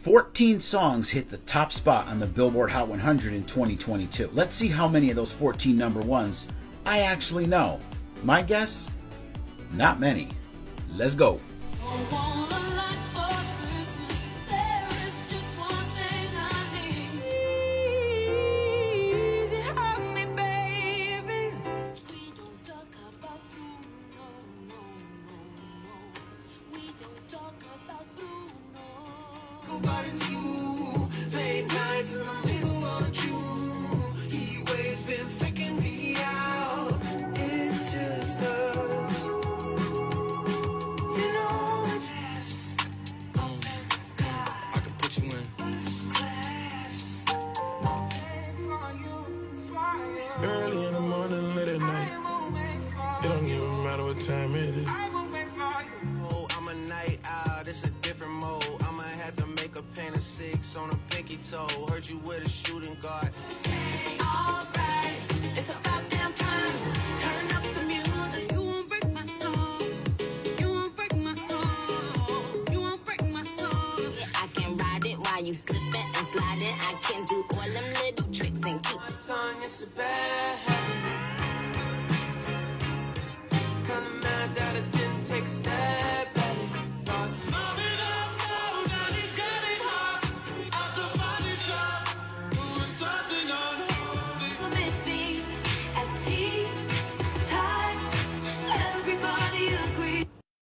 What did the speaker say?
14 songs hit the top spot on the Billboard Hot 100 in 2022. Let's see how many of those 14 number ones I actually know. My guess? Not many. Let's go. Late nights in the middle of June, he waves been faking me out. It's just us, you know. It's I can put you in. Early in the morning, late at night. It don't even matter what time it is. Oh, I'm a night owl. It's a different mode. I'ma have to make a paint of 6 on a pinky toe. Heard you with a shooting guard. Alright, it's about damn time. Turn up the music. You won't break my soul. You won't break my soul. You won't break my soul. Yeah, I can ride it while you slipping and sliding. I can do all them little tricks and keep My tongue is so bad.